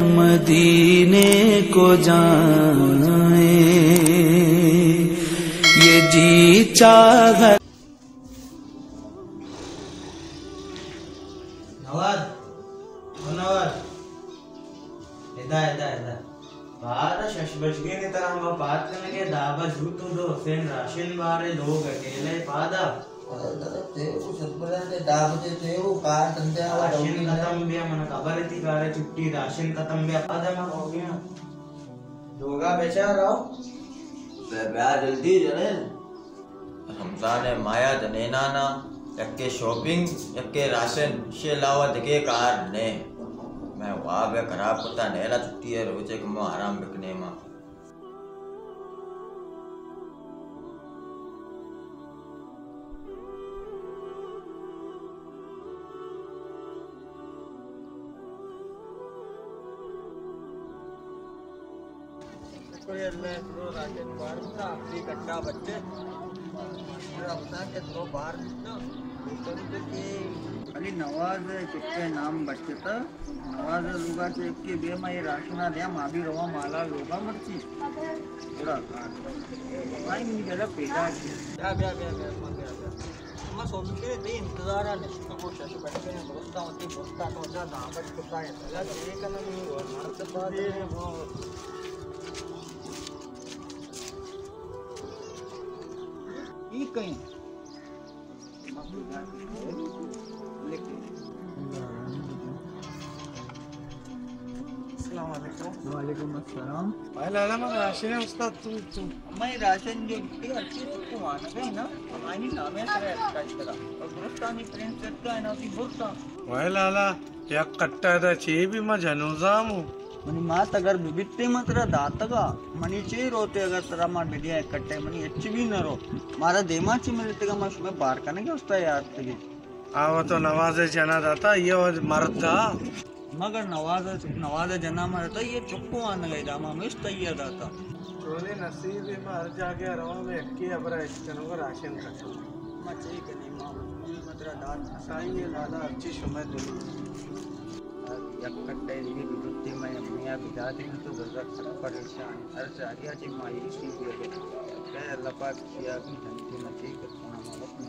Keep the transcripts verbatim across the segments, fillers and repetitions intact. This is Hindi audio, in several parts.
मदीने को जाए ये जी चाह। नवाज नवाज इधर इधर इधर बारह शश बज गए ने तरह हम बात करने के दाबा झूठो दो सेन राशन बारे लोग अकेले पादा ते कुछ बोला ने दाबते थे वो कार धंधे वाला राशन खत्म भी मन खबर थी कारे छुट्टी राशन खत्म भी पादा में हो गया दोगा बेचा रहो बे जल्दी जने रमजान माया जनेना ना यक्के शॉपिंग यक्के राशन शे लावा दिखे कार ने मैं वहाँ पे खराब करता नेला छुट्टी है रोजे को आराम बिकने में कोई मैं तो राशन बाहर था अपनी कट्टा बच्चे मेरा बता के तो बाहर ना तो के अली नवाज कितने नाम बच्चे था नवाज लोगा से के बे में ये राशना दिया मां भी रवा माला लोगा मर्ची पूरा कार भाई नहीं गला पेड़ा क्या क्या क्या क्या मैं सोच के दे इंतजार है तो कोशिश बैठ के दोस्ता होती दोस्ता तो जा दाम बच कुत्ता है चला ये करना नहीं और मरते बाद वो ये कहीं वालेकुम अस्सलाम भाई लाला मैं राशन है उसका तू तू मैं राशन जो की अच्छी को माना है ना हमारी नाम है तेरा का इतना और गुरुस्तानी प्रिंस करता है ना की बोलता भाई लाला या कट्टा दा चे भी मैं जनोजामू मनी मात अगर बिबित्ते मात्रा दातगा मनी चे रोते अगर तेरा मार बिडिया कट्टे मनी अच्छी भी न रो मारा देमा ची मिलते का मैं उसमें बाहर करने के उसका याद तगी आवा तो नवाज जना दाता ये मर्द था मगर नवाज नवाज जना मरता ये चुप्पो आने गई दामा में तैयार दाता तोने नसीब में हर जाके रवा में अक्की अबरा इसकनो का राशन का मैं ठीक है नहीं मां मतलब दात साई ये लाला अच्छी समय दे एक कट्टे ये बिगुत्ती में अपने आप बिता देंगे तो जरूरत खराब परेशान हर जाके अच्छी माई सी दे दे क्या अल्लाह पाक किया भी धंधे में ठीक है हमारा अपने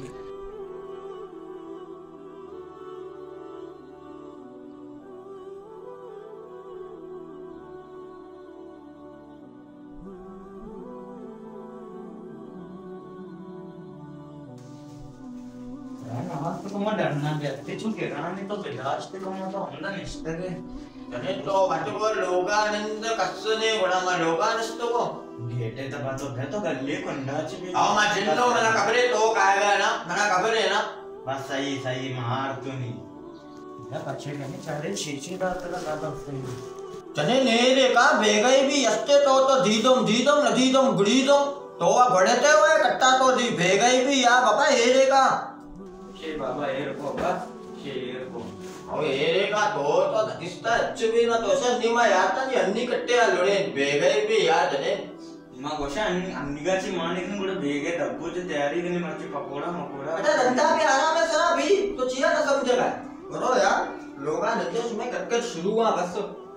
तो मैं डरना व्यक्ति चुके रानी तो बिलास ते को तो हमदा निष्ठगे जने तो वाटो लोगानंद कස්සने गोड़ा मा लोगानस्त को गेटे तो बात है तो गल्ले कंडाची भी आ मा जिन्नो मला खबरे तो कायगा ना मला खबर है ना बस सही सही मार तो नहीं या पछे गने चारे छीछी बात का दादा सही जने नेरे का बेगई भी यस्ते तो तो दीदम दीदम नदीदम गुड़ीदम तो वा बड़ते हुए कट्टा तो दी बेगई भी या बाबा हेरे का शे बाबा एर को बा शेर को और एरे का तो तो दिसता अच्छे भी ना तो से निमा याता नहीं अन्नी कट्टे लोड़े बेगे भी याद ने मां गोशा अन्नीगाची माने ने गुड बेगे डब्बू जे तैयारी करने मर्ची पकोड़ा मकोड़ा बेटा धंधा भी आराम है सरा भी तो चिया ना समझेगा करो यार लोगा नजर में कटकट शुरू हुआ बस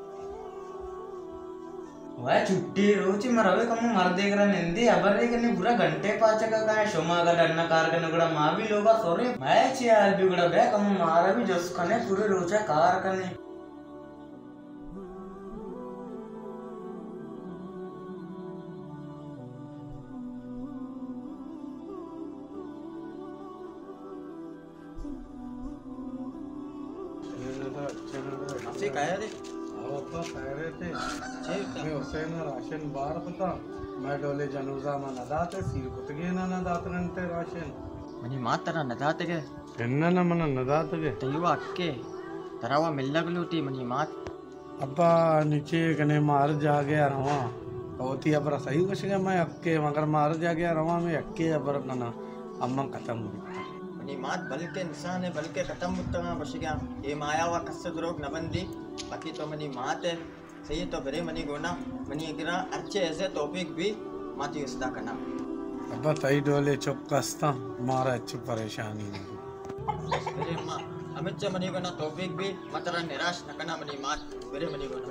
वह छुट्टी रोची मरवे कम मर देख रहा निंदी अबरे करने पूरा घंटे पाचा का का शोमा का डरना कार करने गुड़ा मां भी लोगा सॉरी मैच यार भी गुड़ा बे कम मारा भी जस कने पूरे रोचा कार करने अच्छे काया रे तो कह रहे थे मैं हुसैन राशन बार पता मैं डोले जनूजा में नदाते सिर कुतगे ना नदातरंते राशन मनी मातरा नदातगे एन्ना न मन नदातगे तयुवा अक्के तरावा मिल्लगलूटी मनी मात अब्बा नीचे कने मार जा गया रवा होती अबर सही कुछ के मैं अक्के मगर मार जा गया रवा में अक्के अबर कना अम्मा खत्म हुई मनी मात बल्कि इंसान है बल्कि खत्म मुत्तमा बच गया ये माया वा कसद रोग न बंदी बाकी तो मनी मात है सही तो बरे मनी गोना मनी इकरा अच्छे ऐसे टॉपिक भी माती उसदा करना अब तई डोले चौकस्ता मारा अच्छी परेशानी अरे मां अमित चे मनी को ना तौफीक भी मतरा निराश न करना मनी मात मेरे मनी को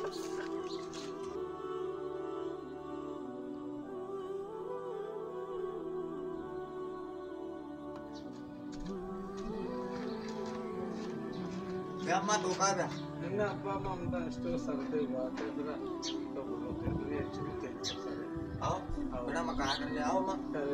क्या मत होगा क्या ನಿನ್ನ ಅಪ್ಪ ಅಮ್ಮ ಅಂತ ಎಷ್ಟು ಸರ್ದೆ ಮಾತಾಡಿದ್ರೆ ತಗೊಳ್ಳೋ ತಿಂದ್ರೆ ಚಿಂತೆ ಸರಿ आओ बेटा मकान कर ले आओ मां करे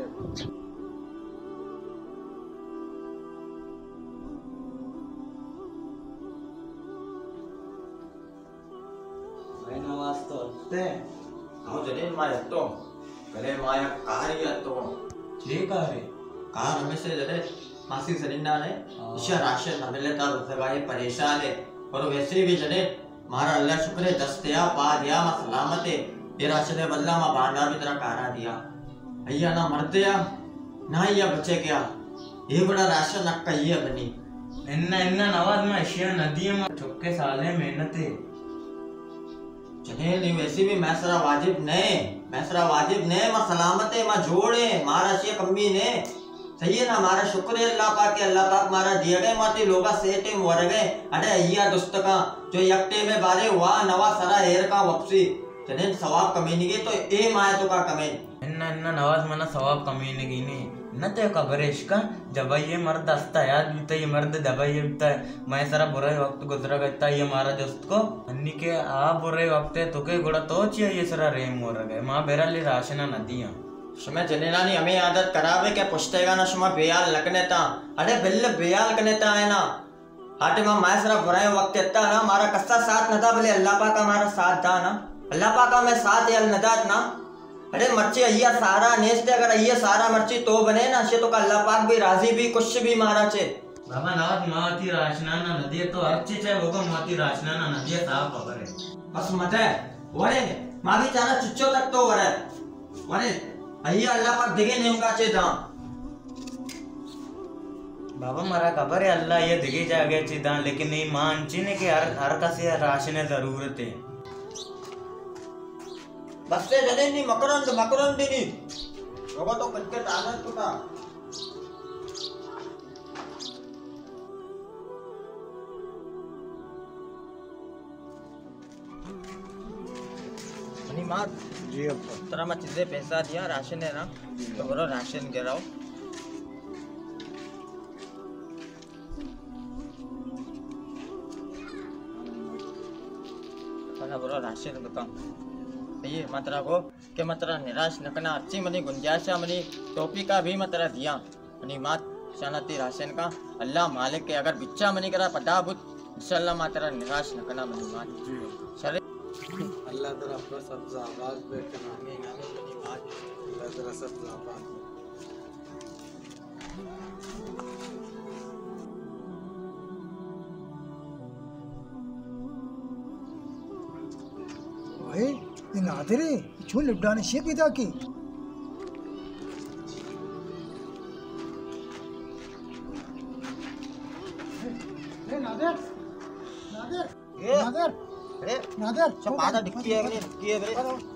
मैं नवाज तो ते आओ जने माया तो गले माया कार्य तो जे कारे कार हमें से जने मासी सरिंदा ने ईशा राशन न मिले ता सगाई परेशान है और वैसे भी जने मारा अल्लाह शुक्र है दस्तया पा दिया मा सलामत है ये राशन है बदला मा बांधा भी तेरा कारा दिया अय्या ना मरते या ना या बचे क्या ये बड़ा राशन नक्का ये बनी इन्न इन्न नवाज में अशिया नदी में चुक्के साले मेहनत है जने नहीं वैसे भी मैसरा वाजिब नहीं मैसरा वाजिब नहीं मा सलामत है मा जोड़े मारा शिया कमी ने सही है ना हमारा शुक्र है अल्लाह पाक के अल्लाह पाक मारा दिया गए माती लोगा सेटे मर गए अरे अय्या दुस्तका जो यकटे में बारे हुआ नवा सरा हेर का वापसी जने सवाब कमीनी के तो ए माया तो का कमे इन्न इन्न नवाज मना सवाब कमीने की नहीं न ते कबरेश का जब ये मर्द हंसता याद बीता ये मर्द जब ये बीता मैं सारा बुरा वक्त गुजरा करता ये मारा दोस्त को अन्नी के आ बुरे वक्त तो के गुड़ा तो चाहिए ये सारा रेम हो रहा है माँ बेरा ले राशना नदियाँ शुमे जनेना नहीं हमें आदत करावे क्या पुछतेगा ना शुमा बेयाल लगने ता अरे बिल्ल बेयाल लगने ता है ना हाटे मां मैं सरा बुराई वक्त इतना ना हमारा कस्सा साथ न था भले अल्लाह पाक हमारा साथ था ना अल्लाह पाक में साथ है नदात ना अरे मर्ची अय्या सारा नेस्ते अगर अय्या सारा मर्ची तो बने ना शे तो का अल्लाह पाक भी राजी भी कुछ भी मारा छे बाबा नवाज माती राशना ना नदी तो हर चीज है वो को माती राशना ना नदी साफ खबर है बस मत है वरे मां भी चारा चुच्चो तक तो वरे वरे अय्या अल्लाह पाक दिगे नहीं उनका चे था बाबा मरा खबर है अल्लाह ये दिगे जागे चिदा लेकिन नहीं मान चिने के हर हर का से राशन जरूरत है बस से जने नहीं मकरन मकरन दी नहीं लोगों तो कनके ताकत टूटा मनी मार जी अप्पा तरह मैं चीजें पैसा दिया राशन है ना तो बोलो राशन गिराओ ना बोलो राशन दुकान ये मात्रा को के मात्रा निराश न करना अच्छी मनी गुंजाइश मनी टोपी का भी मात्रा दिया मनी मात शानती राशन का अल्लाह मालिक के अगर बिच्चा मनी करा पदा बुत इंशाल्लाह मात्रा निराश न करना मनी मात चले अल्लाह तेरा अपना सब आवाज पे कराने गाने मनी मात अल्लाह तेरा सब आवाज भाई ये नादरे क्यों लिपडाने शेख पिता की ए नादर नादर ये नादर अरे नादर सब आधा डिक्की है रे डिक्की है रे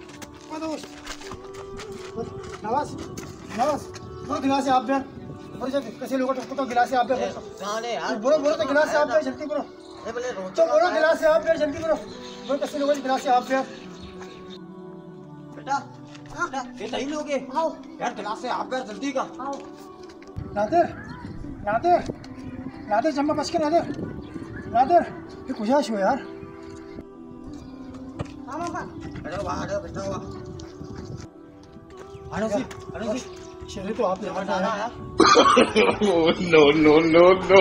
नवाज नवाज वो गिलास आप बेर और जब कैसे लोगों को तो गिलास आप बेर जाने यार बोलो बोलो तो गिलास आप बेर जल्दी करो अरे बोले रोज तो बोलो गिलास आप बेर जल्दी करो बोलो कैसे लोगों को गिलास आप बेर बेटा बेटा ये सही लोगे आओ यार गिलास से आप यार जल्दी का आओ नादर नादर नादर जम्मा बच के नादर नादर ये कुछ हो यार हाँ मामा अरे वाह अरे बेटा वाह अरे सी अरे सी शरीर तो आप यहाँ ना आया यार no, no, no, no.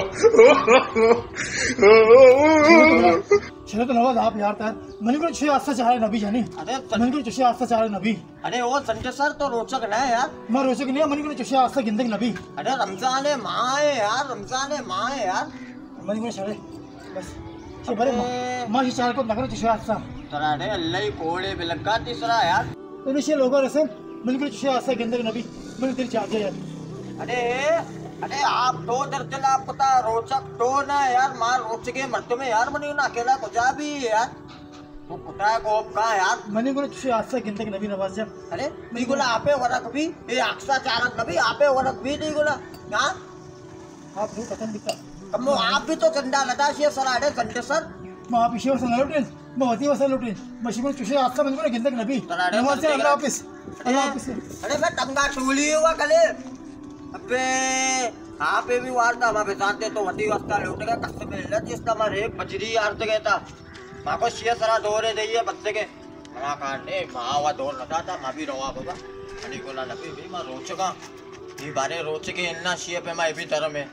शरीर तो नवाज आप यार तार मैंने को छह आस्था चाह रहे नबी जानी अरे मैंने को छह आस्था चाह रहे नबी अरे वो संजय सर तो रोचक ना है यार मैं रोचक नहीं है मैंने को छह आस्था गिनते नबी अरे रमजान है माँ है यार रमजान है माँ है यार मैंने को शरीर बस ये बड़े माँ की चार को नगर छह आस्था तरा रे अल्लाह ही कोड़े पे लगा तीसरा यार तो निश्चय लोगों रसम मैंने को छह आस्था गिनते नबी मैंने तेरी चाह दिया यार अरे अरे आप तो दर्जन आप पता रोचक तो ना यार मार रोचके मरते में यार बनी ना अकेला कुजा भी है यार वो कुटा को का यार मैंने को छह आस्था गिनते नबी नवाज जब अरे नहीं बोला आपे वरक भी ये अक्सा चारक नबी आपे वरक भी नहीं बोला हां आप नहीं पता दिखता कमो आप भी तो चंदा लदा शे सर आडे चंदे सर मा पिशे वसन लुटीन बहुती वसन लुटीन मशीन चुशे आस्ता म्हणजे कोण गिंदक नबी नमाज से अल्लाह हाफिज अल्लाह हाफिज अरे मैं टंगा टूली हुआ कले अबे हाँ पे भी वार था मैं जानते तो वती वस्ता लूट गया कस में लत इसका मारे एक बजरी यार गया था मां को शे सरा दौरे दइए बच्चे के मना काटने मां वा दौर लगा था मां भी रवा बाबा अनी को ना लपी भी मां रोचगा ये बारे रोच के इन्ना शे पे मैं भी तरह में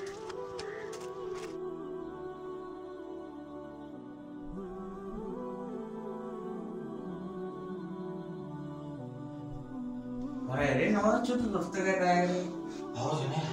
अरे अरे नवाज छोटू दोस्त काय काय हो जने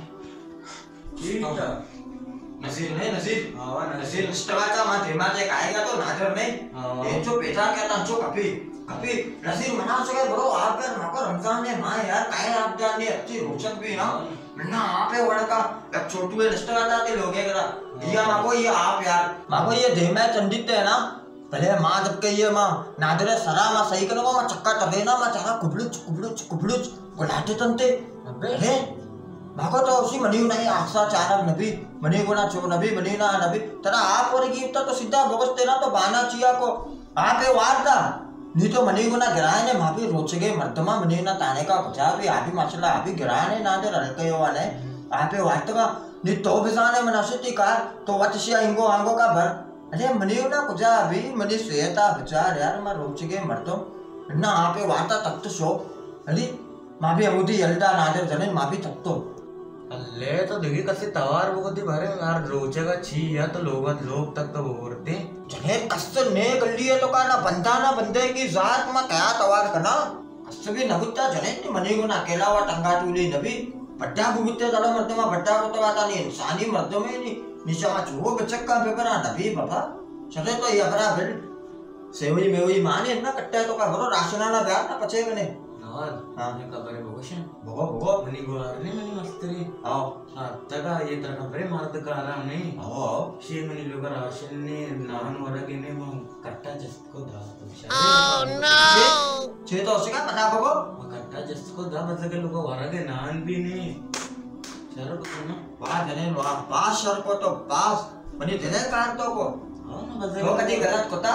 ठीक है नसीर नहीं नसीर आवा नसीर स्टवाचा मा धीमा जे कायगा तो नादर नहीं ये जो पेटा क्या ना जो कभी कभी नसीर मना सके बरो आप यार माको रमजान ने मां यार काय आप जाने अच्छी रोचक भी ना ना आप है वड़ा का छोटू है स्टवाचा के लोगे करा ये माको ये आप यार माको ये धीमा चंदित है ना भले मां जब के ये मां नादरे सरा मां सही करो मां चक्का तबे ना मां चाहा कुबलुच कुबलुच कुबलुच गुलाटे तंते अबे माको तो उसी मनी नहीं आशा चारा नबी मनी गुना चो नबी मनी ना नबी तेरा आप और की तो सीधा भगत तेरा तो बाना चिया को आप है वारदा नहीं तो मनी गुना गिराए ने मां भी रोचगे मर्दमा मनी ना ताने का बजा भी आप भी माशाल्लाह आप भी गिराए ने ना दे रलके वाले आप है वारदा नहीं तो बिसाने मनसिती का तो वतशिया इंगो आंगो का भर अरे मनी ना कुजा अभी मनी सेता विचार यार मैं रोचगे मर्दो ना आप है वारदा तक तो शो अली मां भी अबूदी यल्दा नादर जने मां भी तक तो अल्ले तो देखी कसे तवार बगती भरे यार रोचेगा छी या तो लोग लोग तक तो बोलते जने कस ने गल्ली है तो का ना बंदा ना बंदे की जात में क्या तवार करना कस भी नगुत्ता जने नी मनी को ना अकेला वा टंगा टूली नबी बड्डा बुगुत्ते जड़ा मर्द में बड्डा को तो आता नहीं इंसानी मर्दों में नहीं नीचा में जो बचक का पेपर नबी बाबा चले तो ये अपना बिल सेवई मेवई माने ना कट्टा तो का भरो राशना ना ब्याह ना पचे गने नवाज हां ने खबर है भगोशन भगो भगो मनी को अरे मनी मस्तरी आओ हां तका ये तरह खबरे मारत का आराम नहीं आओ शे मनी लोग राशन ने नान वरगे ने म कट्टा जिसको दा ओह नो छे तो उसका पता भगो कट्टा जिसको दा बजगे लोग वरगे नान भी नहीं चलो तो ना वाह जने वाह पास शर को तो पास मनी देने कार तो को हां ना बजगे तो कदी गलत कोता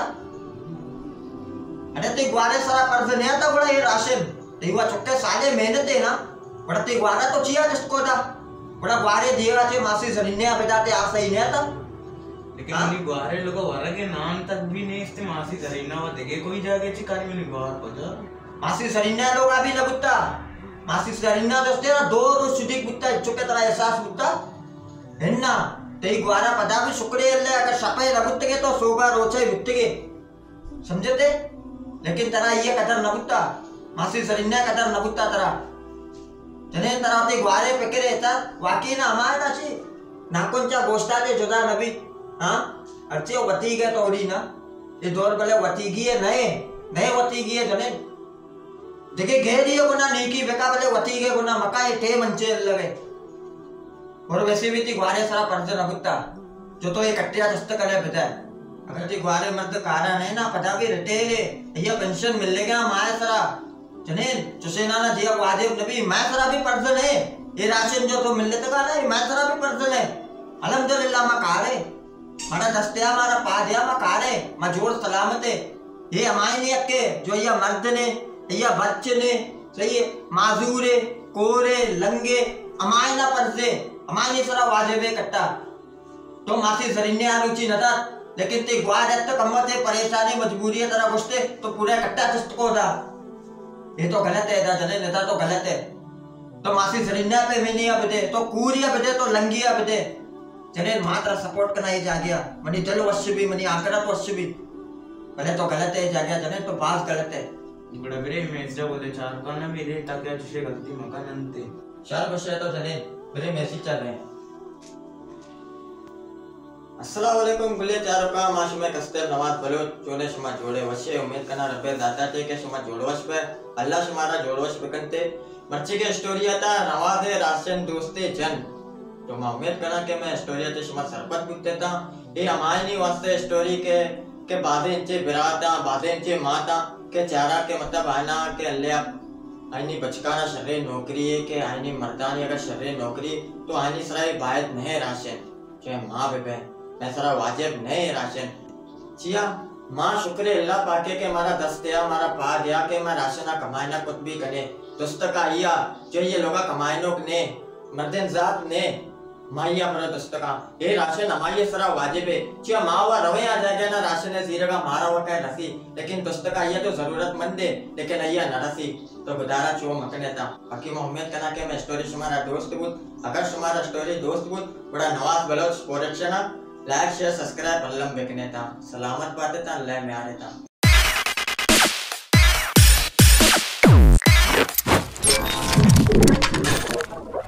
अरे ते ग्वारे सारा कर्ज नहीं आता बड़ा ये राशन ते हुआ चुक्के साले मेहनत है ना बड़ा ते ग्वारा तो चिया जिसको था बड़ा ग्वारे दिया चे मासी जरिने बेदाते आ सही नहीं आता लेकिन मनी ग्वारे लोग वरगे नान तक भी नहीं इसते मासी जरीना व देगे कोई जागे चिकारी मनी ग्वार पता मासी जरिने लोग अभी लगुत्ता मासी जरिना दोस्ते ना दो रोज सुदिक बुत्ता चुके तरह एहसास बुत्ता हेन्ना ते ग्वारा पता भी शुक्रिया अल्लाह अगर सपे लगुत्ते तो सोगा रोचे बुत्ते समझते लेकिन तरा ये कदर नबुत्ता मासी सरिन्या कदर नबुत्ता तरा जने तरा ते ग्वारे पेके रहता वाकी ना हमारे ना ची नाकोंचा गोश्ता के जुदा नबी हां अर्चे वती गए तो ओडी ना ये दौर गले वती गिए नए नए वती गिए जने जगे घे दियो गुना नीकी बेका बले वती गए गुना मका ये टे मंचे लगे और वैसे भी ती ग्वारे सारा पर्ज नबुत्ता जो तो ये कट्टिया दस्त करे बेटा अगर ती ग्वारे मर्द कारण है ना पता भी रिटेल ये पेंशन मिल लेगा माया सरा जने चुसेना ना जिया वाजिब नबी माया सरा भी पर्सन है ये राशन जो तो मिलने तक ना ये माया सरा भी पर्सन है अल्हम्दुलिल्लाह मा कारे मारा दस्तिया मारा पादिया मा कारे मा जोड़ सलामत है ये हमारे नहीं अक्के जो ये मर्द ने ये बच्चे ने सही है माजूरे कोरे लंगे हमारे ना पर्से हमारे सरा वाजिब है कट्टा तो मासी सरिन्ने आरुचि नता लेकिन ते ग्वार है तो कमत है परेशानी मजबूरी है तरह गुस्ते तो पूरा कट्टा किस्त को दा ये तो गलत है दा जने नेता तो गलत है तो मासी सरिन्या पे में नहीं अब दे तो कूरिया बदे तो लंगिया बदे जने मात्र सपोर्ट करना ही जा गया मनी दिल वश भी मनी आकड़ा तो वश भी पहले तो गलत है जा गया जने तो बात गलत है बड़ा बरे मैच जब बोले चार का ना मेरे ताकि तुझे गलती मका नंते चार बसे तो जने बरे मैसेज चल रहे हैं अस्सलाम वालेकुम बुले चारों का माशु में कस्तर नवाज बलो चोने शुमा जोड़े वशे उम्मीद करना रब्बे दाता थे के शुमा जोड़वश पे अल्लाह शुमारा जोड़वश पे करते मर्ची के स्टोरी आता नवाज राशन दोस्ते जन तो मैं उम्मीद करना कि मैं स्टोरी आते शुमा सरपत बुते था ये हमारे नहीं वास्ते स्टोरी के के बादे इंचे बिराता बादे इंचे माता के चारा के मतलब आना के अल्लाह आईनी बचकाना शर्रे नौकरी है के आईनी मर्दानी अगर शर्रे नौकरी तो आईनी सराय बायत नहीं राशन चे माँ बेबे मैं सारा वाजिब नहीं राशन चिया माँ शुक्र अल्लाह पाके के मारा दस्तिया मारा पा दिया के मैं राशन कमायना कुछ भी करे दोस्त का आया जो ये लोग कमायनों ने मर्दन जात ने माइया मरा दोस्त का ये राशन हमारे सरा वाजिब है चिया माँ वा रवे आ जाएगा ना राशन है जीरा का मारा हुआ क्या रसी लेकिन दोस्त का आया तो जरूरतमंद है लेकिन आया न रसी तो गुजारा चो मकने था बाकी मैं उम्मीद करना कि मैं स्टोरी तुम्हारा दोस्त बुत अगर तुम्हारा स्टोरी दोस्त बुत बड़ा Nawaz Baloch production like share subscribe अल्लम बेकने था सलामत बातें था अल्लाह में आ रहे था Thank you.